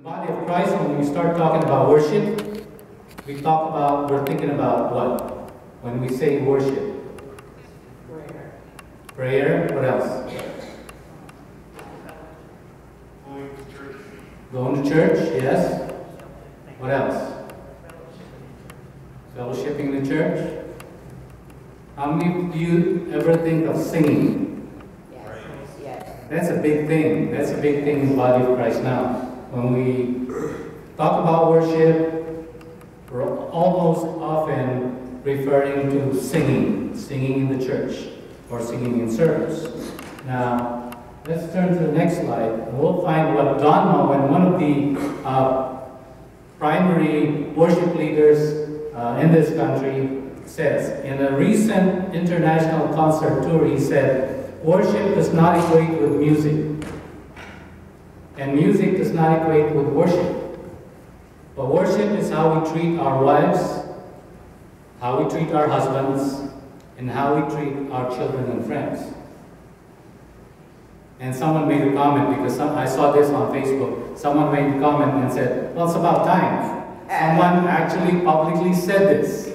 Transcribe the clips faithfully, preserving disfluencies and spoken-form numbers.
body of Christ, when we start talking about worship, we talk about, we're thinking about what? When we say worship? Prayer. Prayer, what else? Going to church. Going to church, yes. What else? Fellowshipping in the church. How many of you ever think of singing? Yes. Yes. That's a big thing. That's a big thing in the body of Christ now. When we talk about worship, we're almost often referring to singing, singing in the church, or singing in service. Now, let's turn to the next slide, and we'll find what Don Moen, one of the uh, primary worship leaders uh, in this country, says. In a recent international concert tour, he said, worship does not equate with music. And music does not equate with worship. But worship is how we treat our wives, how we treat our husbands, and how we treat our children and friends. And someone made a comment, because some, I saw this on Facebook, someone made a comment and said, well, it's about time. Someone actually publicly said this.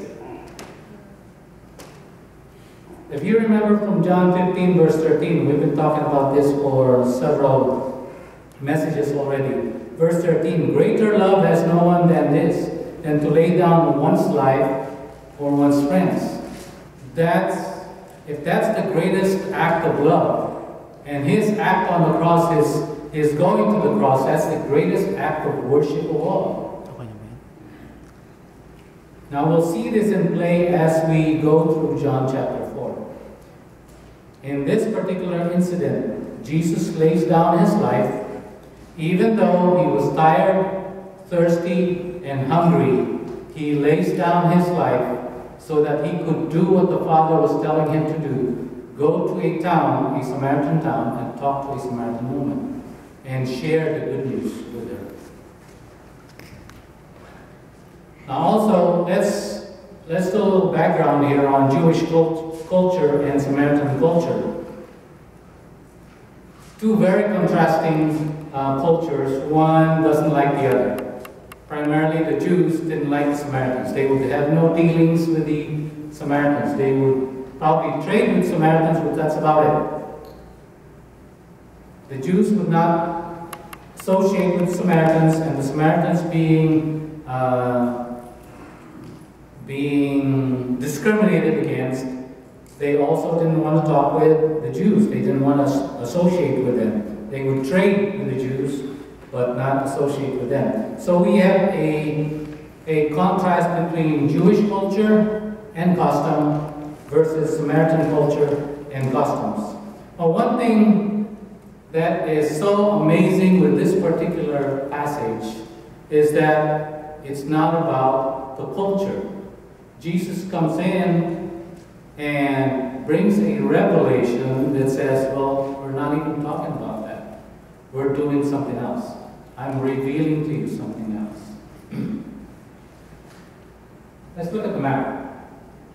If you remember from John fifteen, verse thirteen, we've been talking about this for several messages already. Verse thirteen, greater love has no one than this, than to lay down one's life for one's friends. That's, if that's the greatest act of love, and his act on the cross is, is going to the cross, that's the greatest act of worship of all. Now we'll see this in play as we go through John chapter four. In this particular incident, Jesus lays down his life. Even though he was tired, thirsty, and hungry, he lays down his life so that he could do what the Father was telling him to do. Go to a town, a Samaritan town, and talk to a Samaritan woman and share the good news with her. Now also, let's, let's do a little background here on Jewish cult culture and Samaritan culture. Two very contrasting Uh, cultures. One doesn't like the other. Primarily the Jews didn't like the Samaritans. They would have no dealings with the Samaritans. They would probably trade with Samaritans, but that's about it. The Jews would not associate with Samaritans, and the Samaritans being uh, being discriminated against, they also didn't want to talk with the Jews. They didn't want to associate with them. They would trade with the Jews, but not associate with them. So we have a, a contrast between Jewish culture and custom versus Samaritan culture and customs. Well, one thing that is so amazing with this particular passage is that it's not about the culture. Jesus comes in and brings a revelation that says, well, we're not even talking about that. We're doing something else. I'm revealing to you something else. Let's look at the map.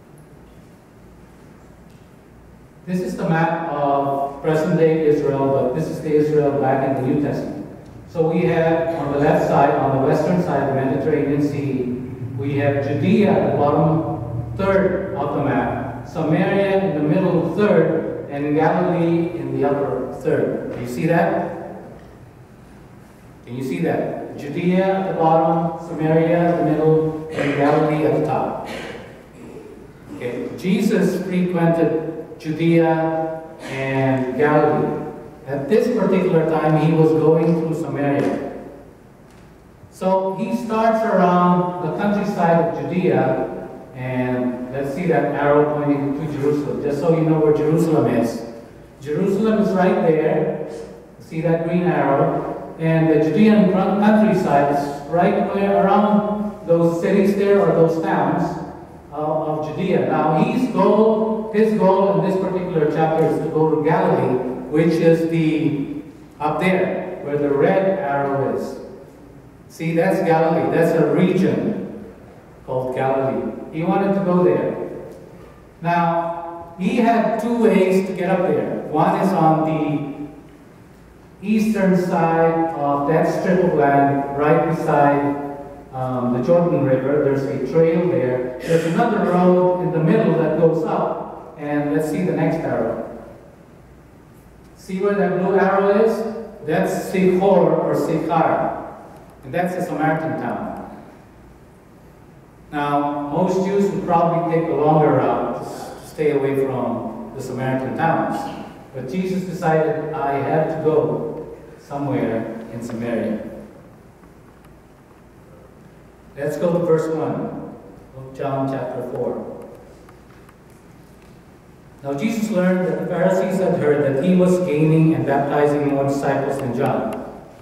This is the map of present-day Israel, but this is the Israel back in the New Testament. So we have, on the left side, on the western side of the Mediterranean Sea, we have Judea at the bottom third of the map, Samaria in the middle third, and Galilee in the upper third. Do you see that? Can you see that? Judea at the bottom, Samaria at the middle, and Galilee at the top. Okay. Jesus frequented Judea and Galilee. At this particular time, he was going through Samaria. So he starts around the countryside of Judea, and let's see that arrow pointing to Jerusalem, just so you know where Jerusalem is. Jerusalem is right there. See that green arrow? And the Judean countryside is right where around those cities there, or those towns uh, of Judea. Now, his goal, his goal in this particular chapter is to go to Galilee, which is the up there, where the red arrow is. See, that's Galilee. That's a region called Galilee. He wanted to go there. Now, he had two ways to get up there. One is on the eastern side of that strip of land, right beside um, the Jordan River. There's a trail there. There's another road in the middle that goes up. And let's see the next arrow. See where that blue arrow is? That's Sichor or Sichar. And that's a Samaritan town. Now, most Jews would probably take a longer route to stay away from the Samaritan towns. But Jesus decided, I have to go somewhere in Samaria. Let's go to verse one of John chapter four. Now Jesus learned that the Pharisees had heard that he was gaining and baptizing more disciples than John.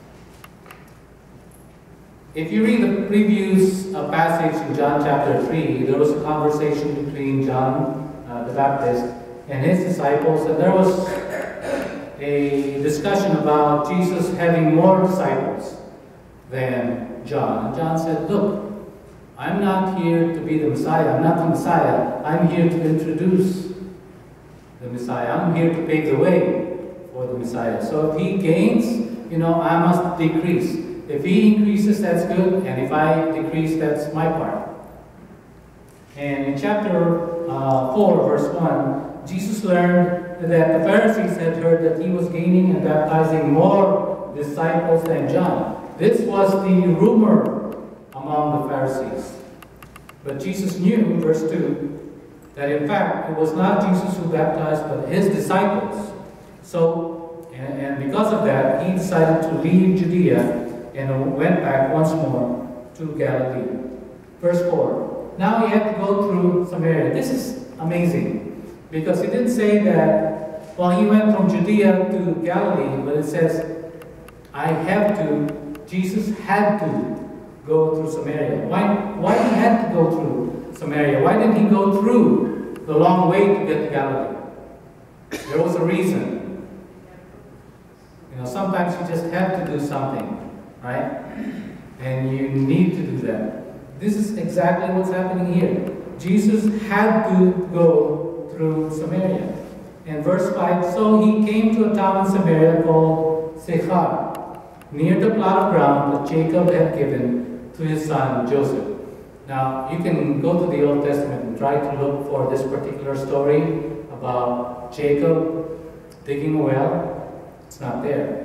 If you read the previous uh, passage in John chapter three, there was a conversation between John uh, the Baptist and his disciples, and there was a discussion about Jesus having more disciples than John. And John said, look, I'm not here to be the Messiah. I'm not the Messiah. I'm here to introduce the Messiah. I'm here to pave the way for the Messiah. So if he gains, you know, I must decrease. If he increases, that's good. And if I decrease, that's my part. And in chapter uh, four, verse one, Jesus learned that the Pharisees had heard that he was gaining and baptizing more disciples than John. This was the rumor among the Pharisees. But Jesus knew, verse two, that in fact it was not Jesus who baptized, but his disciples. So, and, and because of that, he decided to leave Judea and went back once more to Galilee. Verse four. Now he had to go through Samaria. This is amazing. Because it didn't say that, well, he went from Judea to Galilee, but it says, I have to, Jesus had to go through Samaria. Why, why he had to go through Samaria? Why didn't he go through the long way to get to Galilee? There was a reason. You know, sometimes you just have to do something, right? And you need to do that. This is exactly what's happening here. Jesus had to go through Samaria. In verse five, so he came to a town in Samaria called Sychar, near the plot of ground that Jacob had given to his son Joseph. Now, you can go to the Old Testament and try to look for this particular story about Jacob digging a well. It's not there.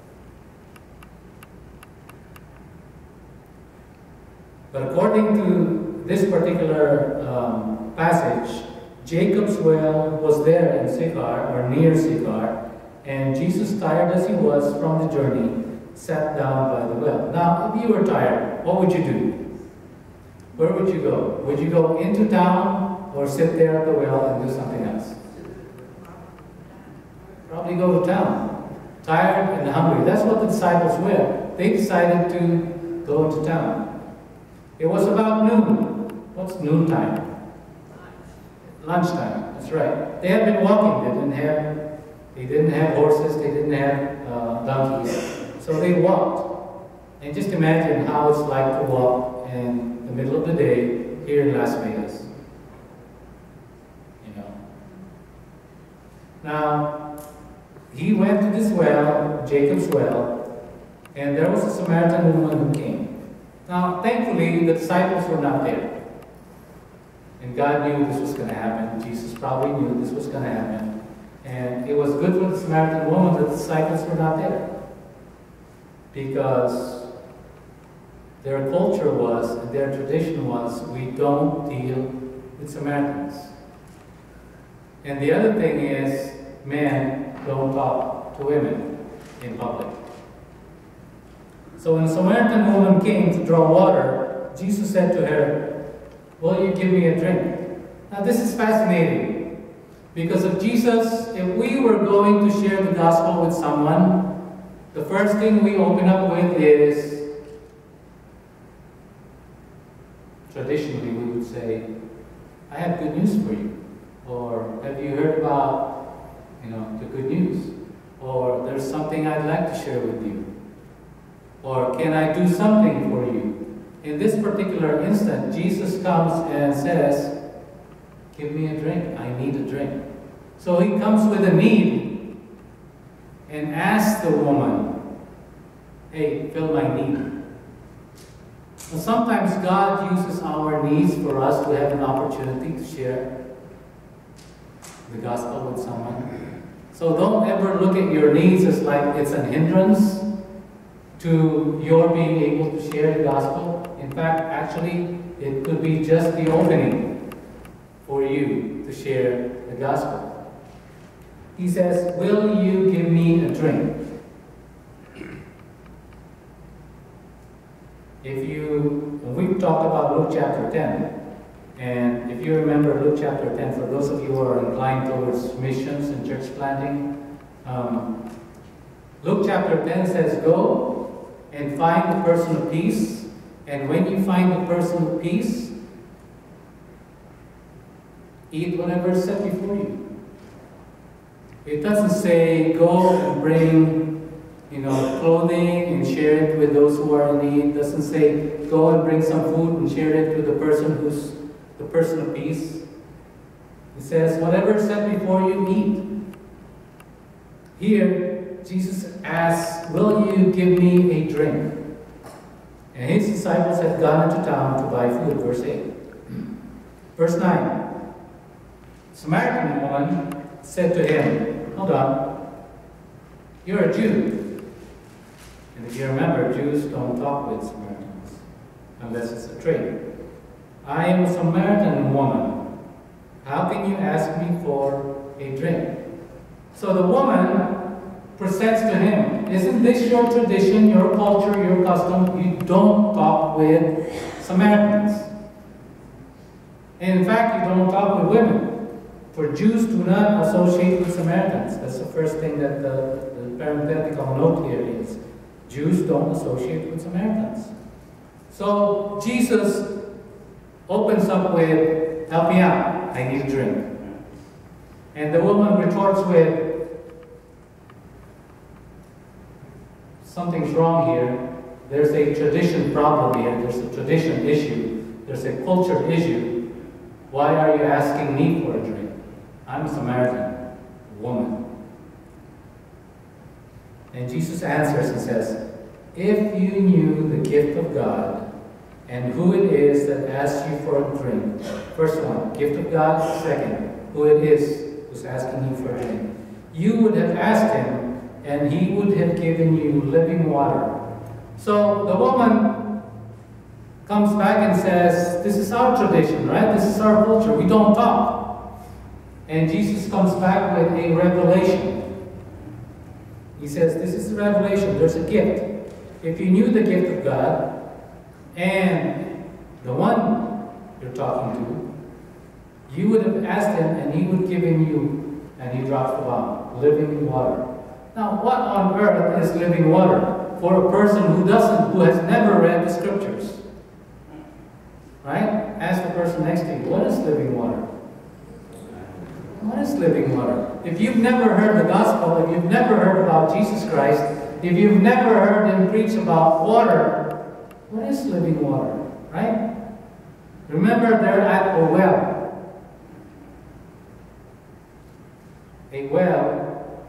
But according to this particular um, passage, Jacob's well was there in Sychar, or near Sychar, and Jesus, tired as he was from the journey, sat down by the well. Now, if you were tired, what would you do? Where would you go? Would you go into town or sit there at the well and do something else? Probably go to town. Tired and hungry. That's what the disciples were. They decided to go into town. It was about noon. What's noontime? Lunchtime. That's right. They had been walking. They didn't have. They didn't have horses. They didn't have uh, donkeys. So they walked. And just imagine how it's like to walk in the middle of the day here in Las Vegas. You know. Now, he went to this well, Jacob's well, and there was a Samaritan woman who came. Now, thankfully, the disciples were not there. And God knew this was going to happen. Jesus probably knew this was going to happen. And it was good for the Samaritan woman that the disciples were not there. Because their culture was, and their tradition was, we don't deal with Samaritans. And the other thing is, men don't talk to women in public. So when a Samaritan woman came to draw water, Jesus said to her, will you give me a drink? Now this is fascinating. Because of Jesus, if we were going to share the gospel with someone, the first thing we open up with is, traditionally we would say, I have good news for you. Or have you heard about, you know, the good news? Or there's something I'd like to share with you. Or can I do something for you? In this particular instant, Jesus comes and says, give me a drink. I need a drink. So he comes with a need and asks the woman, hey, fill my need. But sometimes God uses our needs for us to have an opportunity to share the gospel with someone. So don't ever look at your needs as like it's an hindrance to your being able to share the gospel. In fact, actually, it could be just the opening for you to share the gospel. He says, will you give me a drink? If you, we've talked about Luke chapter ten, and if you remember Luke chapter ten, for those of you who are inclined towards missions and church planting, um, Luke chapter ten says, go and find the person of peace, and when you find the person of peace, eat whatever is set before you. It doesn't say go and bring, you know, clothing and share it with those who are in need. It doesn't say go and bring some food and share it with the person who's the person of peace. It says whatever is set before you, eat. Here, Jesus asks, will you give me a drink? And his disciples had gone into town to buy food, verse eight. Verse nine. Samaritan woman said to him, hold on, you're a Jew. And if you remember, Jews don't talk with Samaritans unless it's a trade. I am a Samaritan woman. How can you ask me for a drink? So the woman presents to him, isn't this your tradition, your culture, your custom? You don't talk with Samaritans. And in fact, you don't talk with women. For Jews do not associate with Samaritans. That's the first thing that the, the parenthetical note here is. Jews don't associate with Samaritans. So Jesus opens up with, help me out, I need a drink. And the woman retorts with, something's wrong here. There's a tradition problem here. There's a tradition issue. There's a culture issue. Why are you asking me for a drink? I'm a Samaritan woman. And Jesus answers and says, if you knew the gift of God and who it is that asks you for a drink. First one, gift of God. Second, who it is who's asking you for a drink. You would have asked him, and he would have given you living water. So the woman comes back and says, this is our tradition, right? This is our culture. We don't talk. And Jesus comes back with a revelation. He says, this is the revelation. There's a gift. If you knew the gift of God and the one you're talking to, you would have asked him and he would have given you, and he drops the bomb, living water. Now, what on earth is living water for a person who doesn't, who has never read the scriptures? Right? Ask the person next to you, what is living water? What is living water? If you've never heard the gospel, if you've never heard about Jesus Christ, if you've never heard him preach about water, what is living water? Right? Remember, they're at a well. A well,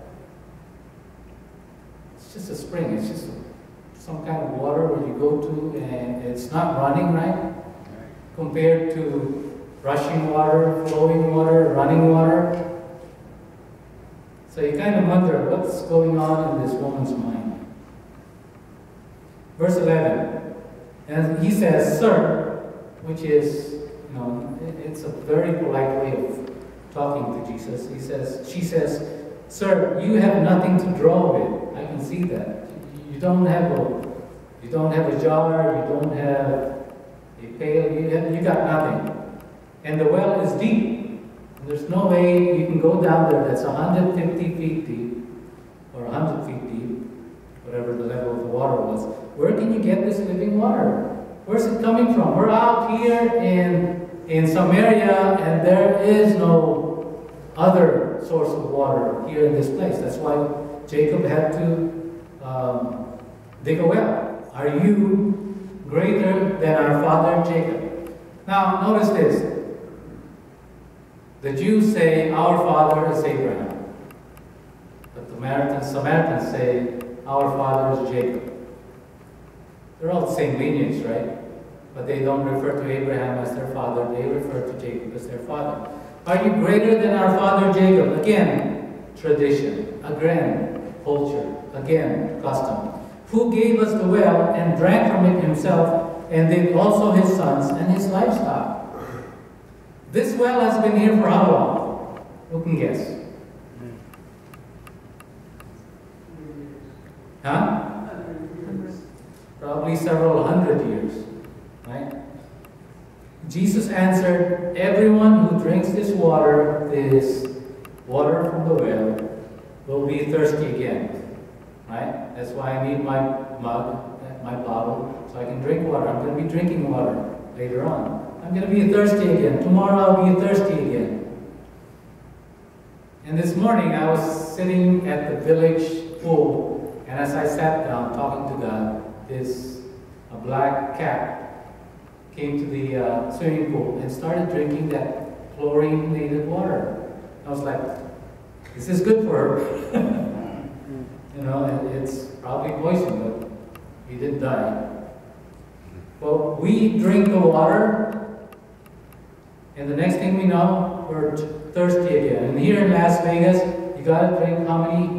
it's just a spring. It's just some kind of water where you go to and it's not running, right? Compared to rushing water, flowing water, running water. So you kind of wonder what's going on in this woman's mind. Verse eleven. And he says, sir, which is, you know, it's a very polite way of talking to Jesus. He says, she says, sir, you have nothing to draw with. I can see that. You don't have a, you don't have a jar, you don't have a pail, you, have, you got nothing. And the well is deep. There's no way you can go down there that's one hundred fifty feet deep, or one hundred feet deep, whatever the level of the water was. Where can you get this living water? Where's it coming from? We're out here in, in Samaria, and there is no other source of water here in this place. That's why Jacob had to um, dig a well. Are you greater than our father Jacob? Now, notice this. The Jews say, our father is Abraham. But the Samaritans, Samaritans say, our father is Jacob. They're all the same lineage, right? But they don't refer to Abraham as their father, they refer to Jacob as their father. Are you greater than our father Jacob? Again, tradition. Again, culture. Again, custom. Who gave us the well and drank from it himself, and then also his sons and his livestock? This well has been here for how long? Who can guess? Huh? Probably several hundred years, right? Jesus answered, everyone who drinks this water, this water from the well, will be thirsty again, right? That's why I need my mug, my bottle, so I can drink water. I'm going to be drinking water later on. I'm going to be thirsty again. Tomorrow I'll be thirsty again. And this morning I was sitting at the village pool, and as I sat down talking to God, this a black cat came to the uh, swimming pool and started drinking that chlorinated water. I was like, this is good for her. You know, it, it's probably poison, but he didn't die. But we drink the water, and the next thing we know, we're thirsty again. And here in Las Vegas, you gotta drink how many,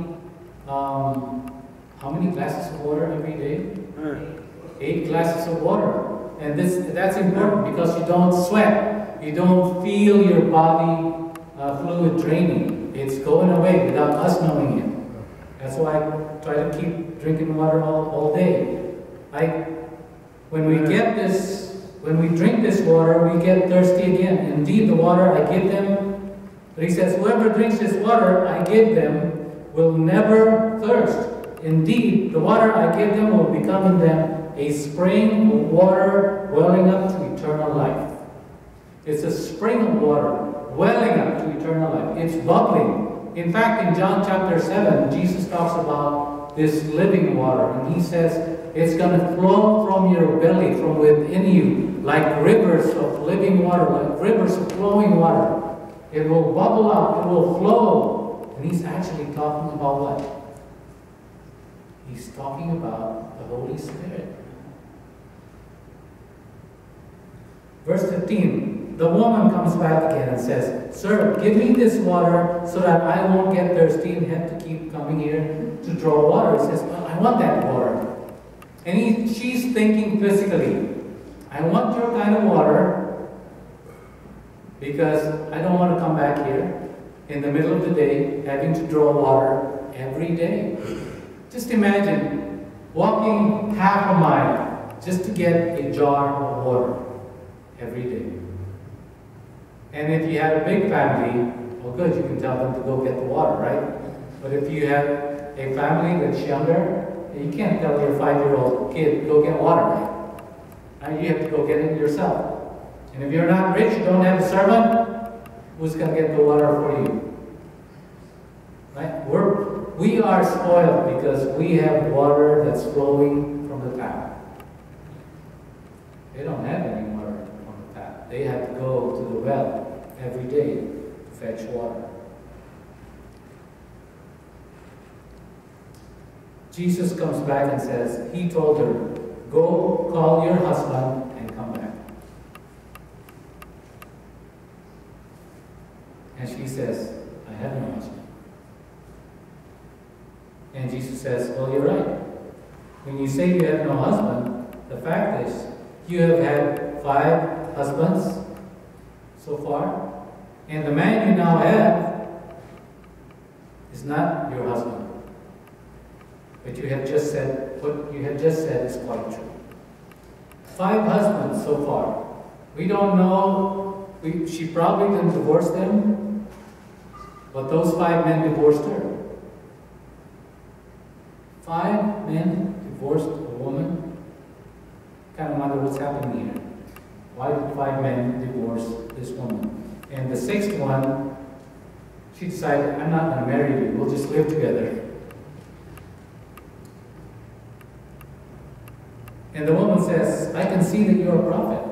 um, how many glasses of water every day? Eight glasses of water. And this that's important because you don't sweat. You don't feel your body uh, fluid draining. It's going away without us knowing it. That's why I try to keep drinking water all, all day. I, when we get this, when we drink this water, we get thirsty again. Indeed, the water I give them, but he says, whoever drinks this water I give them will never thirst. Indeed, the water I give them will become in them a spring of water welling up to eternal life. It's a spring of water welling up to eternal life. It's bubbling. In fact, in John chapter seven, Jesus talks about this living water, and he says it's going to flow from your belly, from within you, like rivers of living water, like rivers of flowing water. It will bubble up, it will flow. And he's actually talking about what? He's talking about the Holy Spirit. Verse fifteen, the woman comes back again and says, Sir, give me this water so that I won't get thirsty and have to keep coming here to draw water. He says, well, I want that water. And he, she's thinking physically, I want your kind of water because I don't want to come back here in the middle of the day having to draw water every day. Just imagine walking half a mile just to get a jar of water every day. And if you had a big family, well good, you can tell them to go get the water, right? But if you have a family that's younger, you can't tell your five-year-old kid, go get water, right? Now you have to go get it yourself. And if you're not rich, you don't have a servant, who's going to get the water for you? Right? We're, we are spoiled because we have water that's flowing from the tap. They don't have any water from the tap. They have to go to the well every day to fetch water. Jesus comes back and says, he told her, go call your husband and come back. And she says, I have no husband. And Jesus says, well, you're right. When you say you have no husband, the fact is, you have had five husbands so far, and the man you now have is not your husband. But you have just said, what you have just said is quite true. Five husbands so far. We don't know, we, she probably didn't divorce them, but those five men divorced her. Five men divorced a woman. Kind of wonder what's happening here. Why did five men divorce this woman? And the sixth one, she decided, I'm not going to marry you. We'll just live together. And the woman says, I can see that you're a prophet.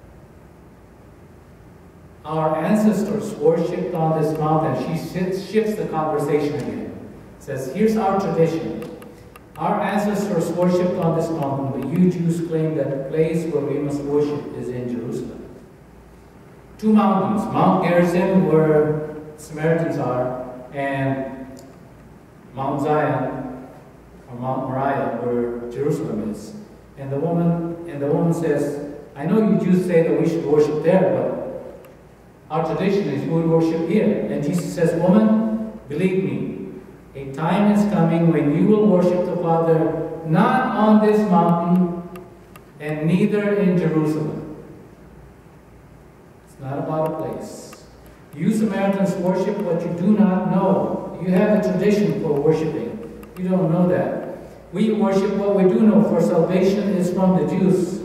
Our ancestors worshipped on this mountain. She shifts the conversation again. Says, here's our tradition. Our ancestors worshipped on this mountain, but you Jews claim that the place where we must worship is in Jerusalem. Two mountains, Mount Gerizim, where Samaritans are, and Mount Zion, or Mount Moriah, where Jerusalem is. And the woman, and the woman says, I know you Jews say that we should worship there, but our tradition is we worship here. And Jesus says, woman, believe me, a time is coming when you will worship the Father not on this mountain and neither in Jerusalem. It's not about a place. You Samaritans worship what you do not know. You have a tradition for worshiping. You don't know that. We worship what we do know, for salvation is from the Jews.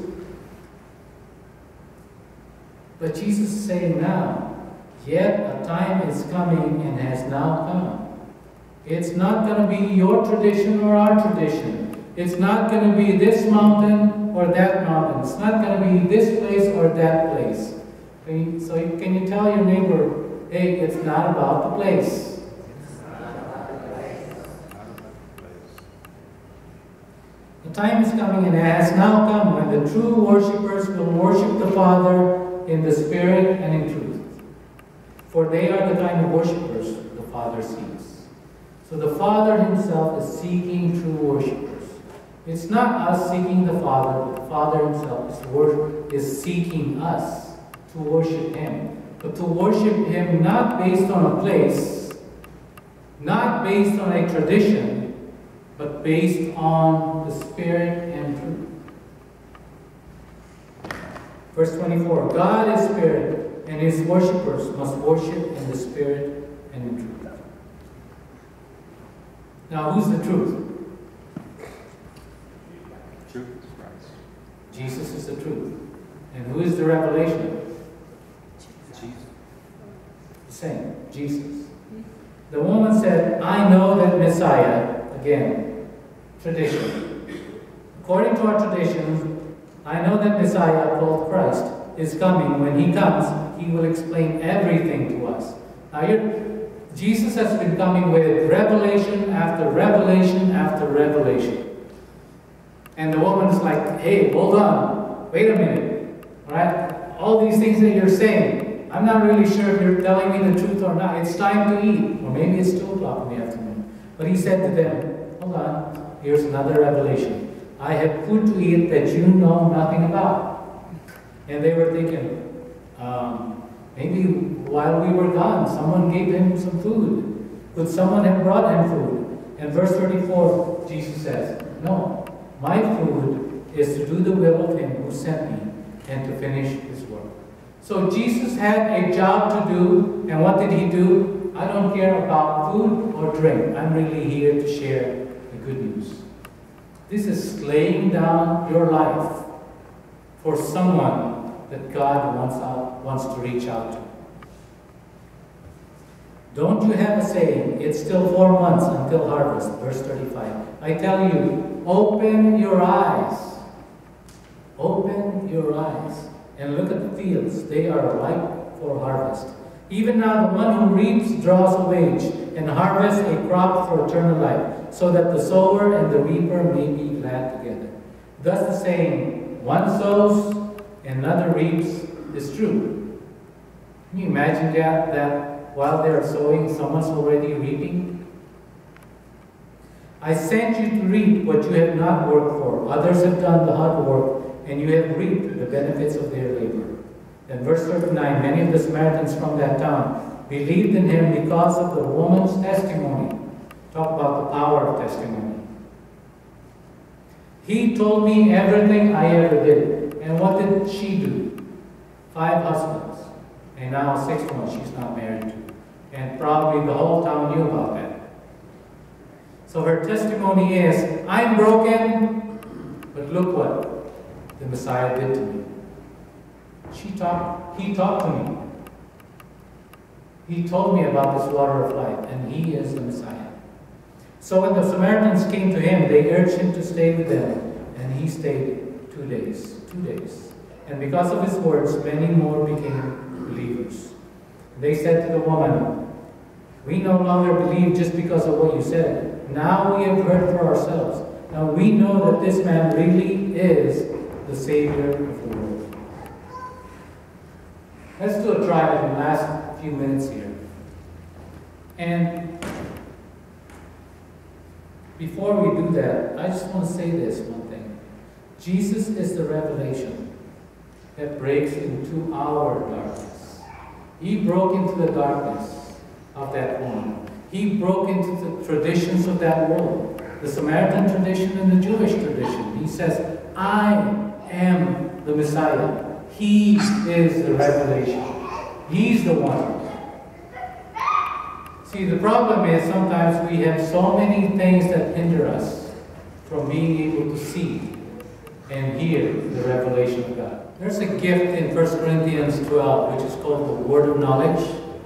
But Jesus is saying now, yet a time is coming and has now come. It's not going to be your tradition or our tradition. It's not going to be this mountain or that mountain. It's not going to be this place or that place. Okay? So you, can you tell your neighbor, hey, it's not about the place. The time is coming and it has now come when the true worshippers will worship the Father in the Spirit and in truth. For they are the kind of worshippers the Father seeks. So the Father himself is seeking true worshippers. It's not us seeking the Father, but the Father himself is, worship, is seeking us to worship him. But to worship him not based on a place, not based on a tradition, but based on the Spirit and truth. Verse twenty-four, God is Spirit, and his worshippers must worship in the Spirit and in truth. Now, who's the truth? Truth is Christ. Jesus is the truth. And who is the revelation? Jesus. The same, Jesus. The woman said, I know that Messiah, again, tradition. According to our tradition, I know that Messiah, called Christ, is coming. When he comes, he will explain everything to us. Now, you're Jesus has been coming with revelation after revelation after revelation. And the woman's like, hey, hold on, wait a minute. All right? All these things that you're saying, I'm not really sure if you're telling me the truth or not. It's time to eat. Or maybe it's two o'clock in the afternoon. But he said to them, hold on, here's another revelation. I have food to eat that you know nothing about. And they were thinking, um, maybe while we were gone, someone gave him some food. Could someone have brought him food? And verse thirty-four, Jesus says, no, my food is to do the will of him who sent me and to finish his work. So Jesus had a job to do, and what did he do? I don't care about food or drink. I'm really here to share the good news. This is laying down your life for someone that God wants, out, wants to reach out to. Don't you have a saying, it's still four months until harvest, verse thirty-five. I tell you, open your eyes. Open your eyes and look at the fields. They are ripe for harvest. Even now the one who reaps draws a wage and harvests a crop for eternal life, so that the sower and the reaper may be glad together. Thus the saying, one sows and another reaps, is true. Can you imagine that, that while they are sowing, someone's already reaping? I sent you to reap what you have not worked for. Others have done the hard work, and you have reaped the benefits of their labor. Then verse thirty-nine, many of the Samaritans from that town believed in him because of the woman's testimony. Talk about the power of testimony. He told me everything I ever did. And what did she do? Five husbands. And now a sixth one she's not married to. And probably the whole town knew about that. So her testimony is, I'm broken, but look what the Messiah did to me. She talked, he talked to me. He told me about this water of life, and he is the Messiah. So when the Samaritans came to him, they urged him to stay with them, and he stayed two days. Two days. And because of his words, many more became believers. They said to the woman, we no longer believe just because of what you said. Now we have heard for ourselves, Now we know that this man really is the Savior of the world. Let's do a try in the last few minutes here. And before we do that, I just want to say this one thing. Jesus is the revelation that breaks into our darkness. He broke into the darkness of that woman. He broke into the traditions of that world, the Samaritan tradition and the Jewish tradition. He says, I am the Messiah. He is the revelation. He's the one. See, the problem is sometimes we have so many things that hinder us from being able to see and hear the revelation of God. There's a gift in First Corinthians twelve, which is called the word of knowledge.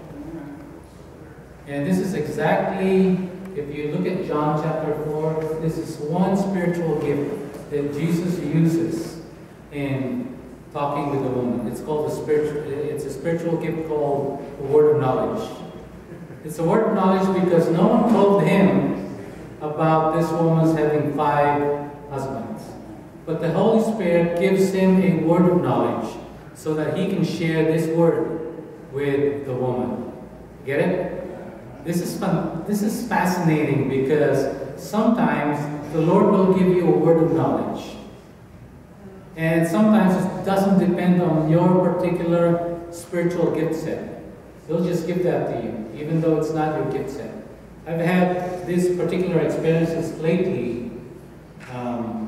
And this is exactly, if you look at John chapter four, this is one spiritual gift that Jesus uses in talking with the woman. It's called the spiritual, it's a spiritual gift called the word of knowledge. It's a word of knowledge because no one told him about this woman's having five husbands. But the Holy Spirit gives him a word of knowledge so that he can share this word with the woman. Get it? This is fun. This is fascinating because sometimes the Lord will give you a word of knowledge. And sometimes it doesn't depend on your particular spiritual gift set. They'll just give that to you, even though it's not your gift set. I've had these particular experiences lately. Um,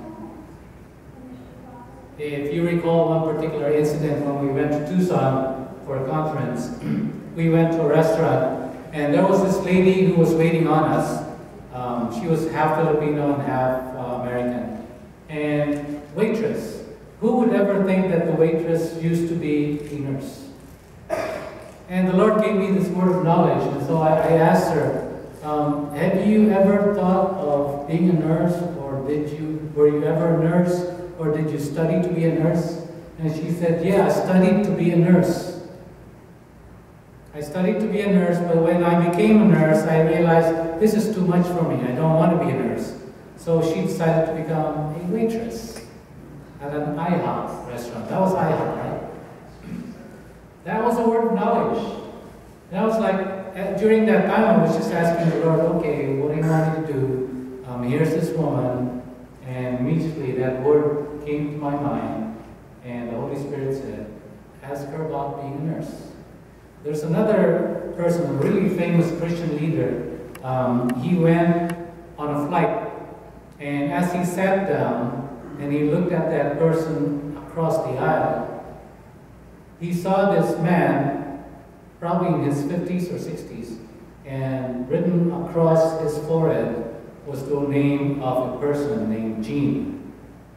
if you recall one particular incident when we went to Tucson for a conference, we went to a restaurant, and there was this lady who was waiting on us. Um, she was half Filipino and half uh, American. And waitress. Who would ever think that the waitress used to be a nurse? And the Lord gave me this word of knowledge, and so I, I asked her, um, have you ever thought of being a nurse, or did you, were you ever a nurse, or did you study to be a nurse? And she said, yeah, I studied to be a nurse. I studied to be a nurse, but when I became a nurse, I realized this is too much for me. I don't want to be a nurse. So she decided to become a waitress at an I hop restaurant. That was I hop, right? That was a word of knowledge. And I was like, during that time, I was just asking the Lord, okay, what do you want me to do? Um, here's this woman. And immediately that word came to my mind. And the Holy Spirit said, ask her about being a nurse. There's another person, a really famous Christian leader. Um, he went on a flight. And as he sat down and he looked at that person across the aisle, he saw this man, probably in his fifties or sixties, and written across his forehead was the name of a person named Gene.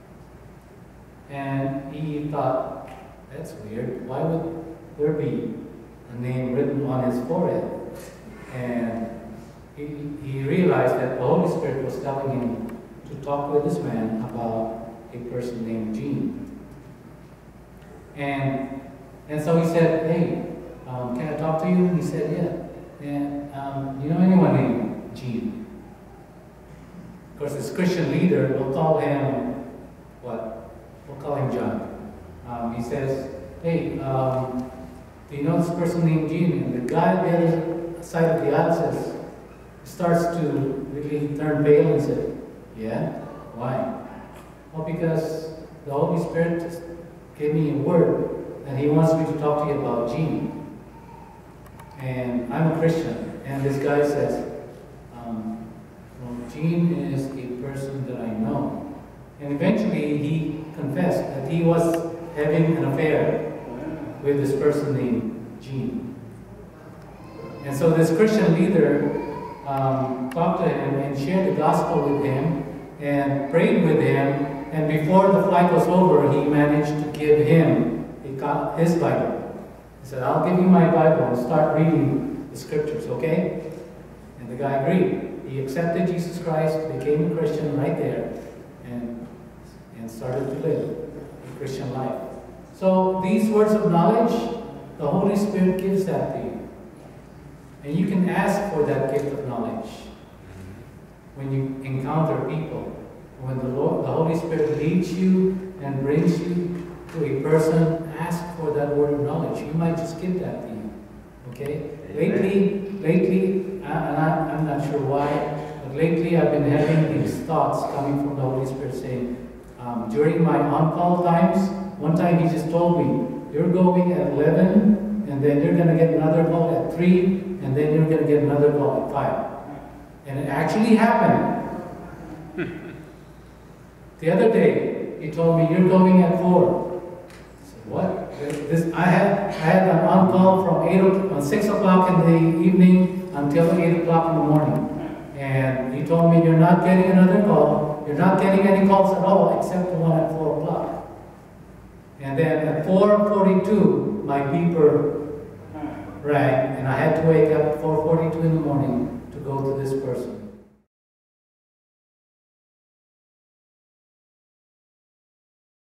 And he thought, that's weird. Why would there be a name written on his forehead? And he, he realized that the Holy Spirit was telling him to talk with this man about a person named Gene. And And so he said, hey, um, can I talk to you? And he said, yeah. And um, you know anyone named Gene? Of course, this Christian leader, we'll call him, what? We'll call him John. Um, he says, hey, um, do you know this person named Gene? And the guy on the other side of the aisle says, starts to really turn pale and said, yeah, why? Well, because the Holy Spirit just gave me a word. And he wants me to talk to you about Gene. And I'm a Christian. And this guy says, um, well, Gene is a person that I know. And eventually he confessed that he was having an affair with this person named Gene. And so this Christian leader um, talked to him and shared the gospel with him and prayed with him. And before the flight was over, he managed to give him his Bible. He said, I'll give you my Bible and start reading the scriptures, okay? And the guy agreed. He accepted Jesus Christ, became a Christian right there, and, and started to live a Christian life. So these words of knowledge, the Holy Spirit gives that to you. And you can ask for that gift of knowledge when you encounter people, When the Lord, the Holy Spirit leads you and brings you to a person, ask for that word of knowledge. You might just give that to you. Okay? Amen. Lately, lately, uh, and I, I'm not sure why, but lately I've been having these thoughts coming from the Holy Spirit saying, um, during my on-call times, one time he just told me, you're going at eleven, and then you're going to get another call at three, and then you're going to get another call at five. And it actually happened. The other day, he told me, you're going at four. I said, what? This, I had I had an on-call from eight o- six o'clock in the evening until eight o'clock in the morning. And he told me, you're not getting another call. You're not getting any calls at all except the one at four o'clock. And then at four forty-two, my beeper rang, and I had to wake up at four forty-two in the morning to go to this person.